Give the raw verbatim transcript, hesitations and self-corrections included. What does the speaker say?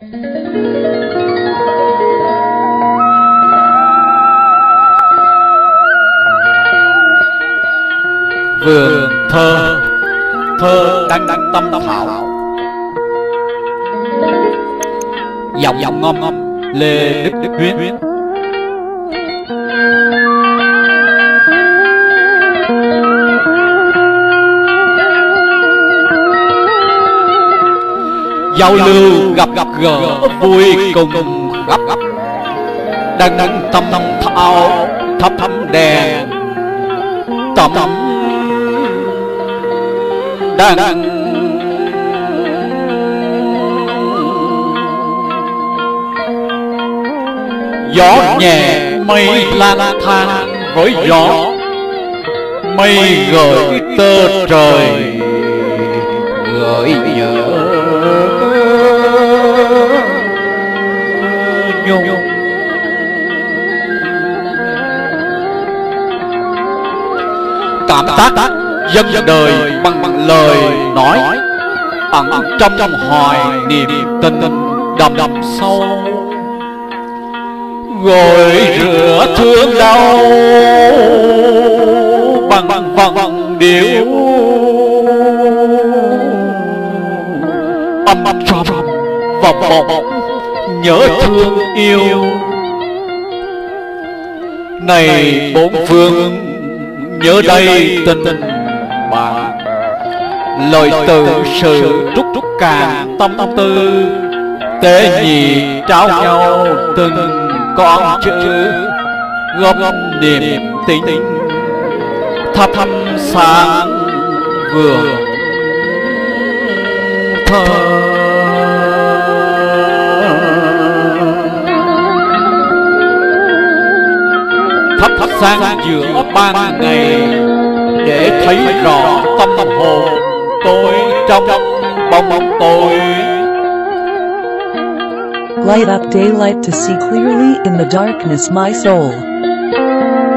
Vườn thơ, thơ đăng đăng tâm thảo, giọng giọng ngom ngom Lê Đức Đức Huyến. Giao lưu gặp gặp gỡ vui cùng gặp gặp, đăng đăng tâm tâm thảo thắp thắp đèn tầm đang gió nhẹ mây lang thang với gió, mây gợi tơ trời gợi nhớ nhung. Cảm tác dân đời bằng bằng lời nói, ẩn trong trong hoài niềm tình đậm đậm sâu, gội rửa thương đau bằng bằng vòng điệu âm âm trầm vòng vòng nhớ thương yêu. Này bốn phương nhớ đây tình bạn, lời từ sự trúc trúc càng tâm tư, tế nhị trao nhau từng con chữ, góp niềm tin thắp thắp sáng vườn thơ. Thắp thắp sáng giữa ban ngày để thấy rõ tâm hồn tôi trong bóng bóng tôi. Light up daylight to see clearly in the darkness my soul.